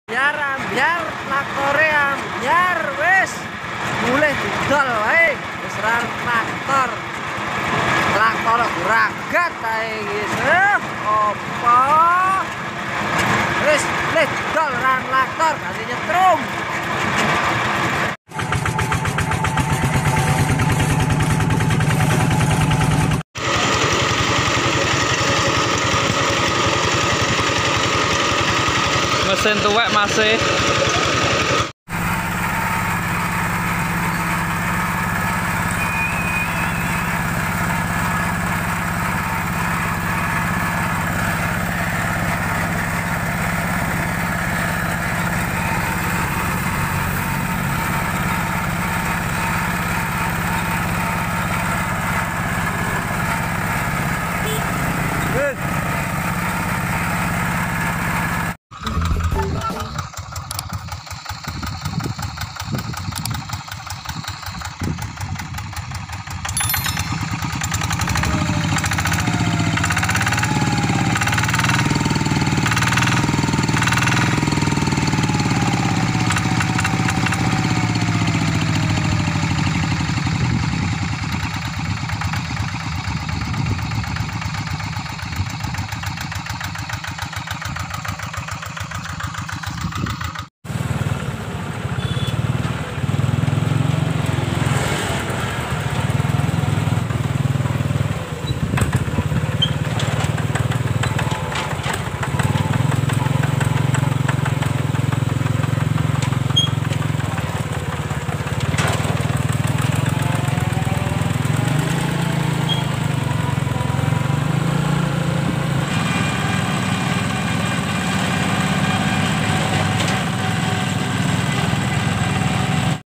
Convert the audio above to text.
Ambyar traktore ambyar wis mulih didol wae wis ra traktor guragat ae wis opo wis didol ran traktor ganti nyetrum. Mesin tuwek masih